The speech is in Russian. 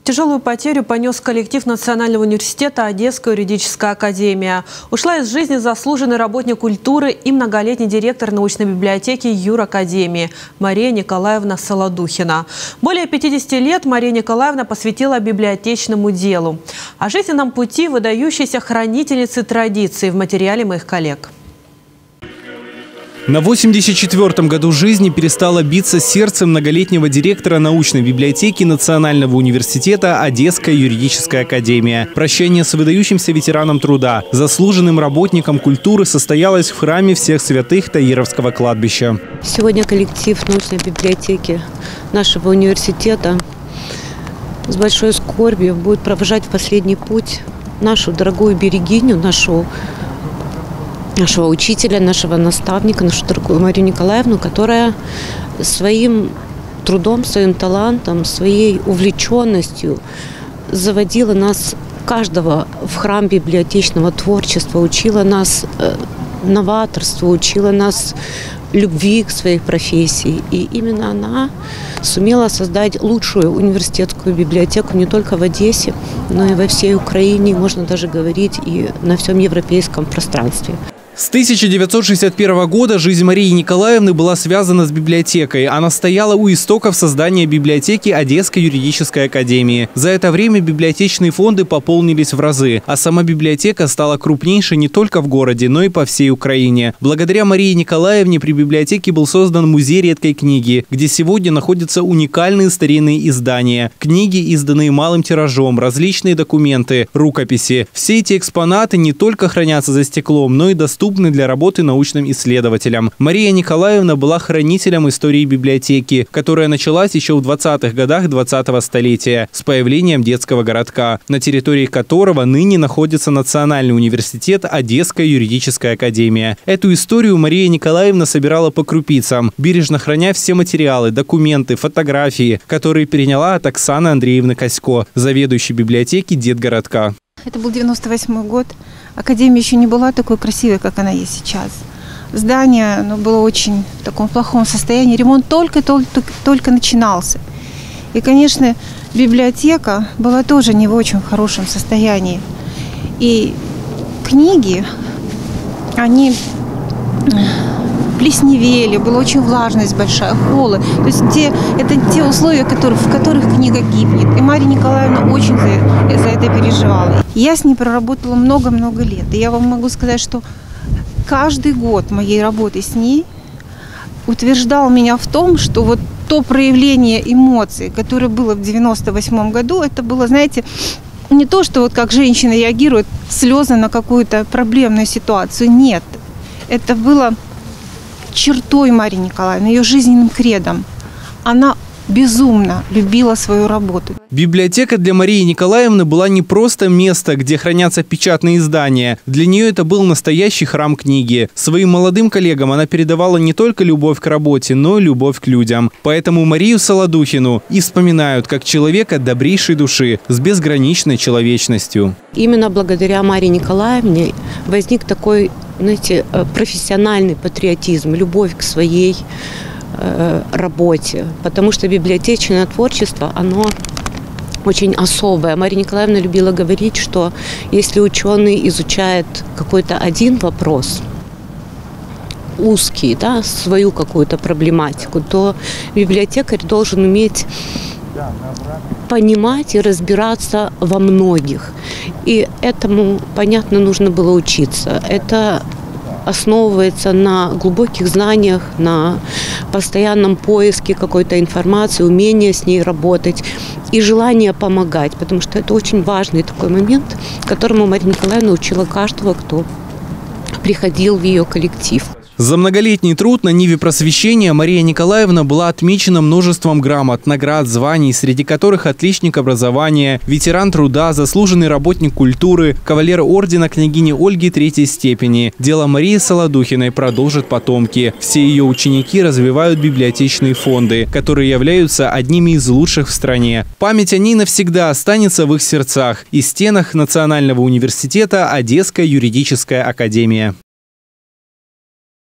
Тяжелую потерю понес коллектив Национального университета Одесская юридическая академия. Ушла из жизни заслуженный работник культуры и многолетний директор научной библиотеки Юракадемии Мария Николаевна Солодухина. Более 50 лет Мария Николаевна посвятила библиотечному делу. О жизненном пути выдающейся хранительницы традиций в материале моих коллег. На 84-м году жизни перестало биться сердце многолетнего директора научной библиотеки Национального университета Одесская юридическая академия. Прощание с выдающимся ветераном труда, заслуженным работником культуры состоялось в храме всех святых Таировского кладбища. Сегодня коллектив научной библиотеки нашего университета с большой скорбью будет провожать в последний путь нашу дорогую берегиню, нашего учителя, нашего наставника, нашу дорогую Марию Николаевну, которая своим трудом, своим талантом, своей увлеченностью заводила нас, каждого, в храм библиотечного творчества, учила нас новаторству, учила нас любви к своей профессии. И именно она сумела создать лучшую университетскую библиотеку не только в Одессе, но и во всей Украине, можно даже говорить, и на всем европейском пространстве. С 1961 года жизнь Марии Николаевны была связана с библиотекой. Она стояла у истоков создания библиотеки Одесской юридической академии. За это время библиотечные фонды пополнились в разы, а сама библиотека стала крупнейшей не только в городе, но и по всей Украине. Благодаря Марии Николаевне при библиотеке был создан музей редкой книги, где сегодня находятся уникальные старинные издания. Книги, изданные малым тиражом, различные документы, рукописи. Все эти экспонаты не только хранятся за стеклом, но и доступны для работы научным исследователям. Мария Николаевна была хранителем истории библиотеки, которая началась еще в 20-х годах 20-го столетия с появлением детского городка, на территории которого ныне находится Национальный университет Одесская юридическая академия. Эту историю Мария Николаевна собирала по крупицам, бережно храня все материалы, документы, фотографии, которые переняла от Оксаны Андреевны Косько, заведующей библиотеки детгородка. Это был 98 год. Академия еще не была такой красивой, как она есть сейчас. Здание было очень в таком плохом состоянии. Ремонт только начинался. И, конечно, библиотека была тоже не в очень хорошем состоянии. И книги, они плесневели, была очень влажность большая, холод. То есть это те условия, в которых книга гибнет. И Мария Николаевна очень за это переживала. Я с ней проработала много-много лет. И я вам могу сказать, что каждый год моей работы с ней утверждал меня в том, что вот то проявление эмоций, которое было в 98 году, это было, знаете, не то, что вот как женщина реагирует слезы на какую-то проблемную ситуацию. Нет, это было чертой Марии Николаевны, ее жизненным кредом. Она безумно любила свою работу. Библиотека для Марии Николаевны была не просто место, где хранятся печатные издания. Для нее это был настоящий храм книги. Своим молодым коллегам она передавала не только любовь к работе, но и любовь к людям. Поэтому Марию Солодухину и вспоминают как человека добрейшей души, с безграничной человечностью. Именно благодаря Марии Николаевне возник такой, знаете, профессиональный патриотизм, любовь к своей работе, потому что библиотечное творчество, оно очень особое. Мария Николаевна любила говорить, что если ученый изучает какой-то один вопрос, узкий, свою какую-то проблематику, то библиотекарь должен уметь понимать и разбираться во многих. И этому, понятно, нужно было учиться. Это основывается на глубоких знаниях, на постоянном поиске какой-то информации, умении с ней работать и желание помогать, потому что это очень важный такой момент, которому Мария Николаевна учила каждого, кто приходил в ее коллектив. За многолетний труд на ниве просвещения Мария Николаевна была отмечена множеством грамот, наград, званий, среди которых отличник образования, ветеран труда, заслуженный работник культуры, кавалер ордена княгини Ольги III степени. Дело Марии Солодухиной продолжат потомки. Все ее ученики развивают библиотечные фонды, которые являются одними из лучших в стране. Память о ней навсегда останется в их сердцах и стенах Национального университета Одесская юридическая академия.